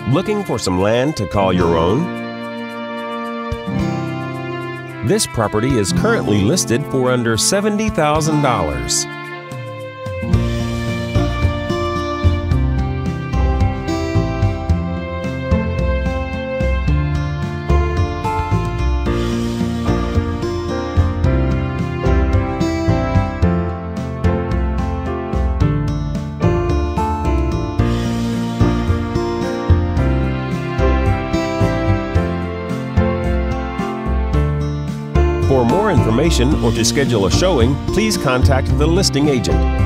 Looking for some land to call your own? This property is currently listed for under $70,000. For more information or to schedule a showing, please contact the listing agent.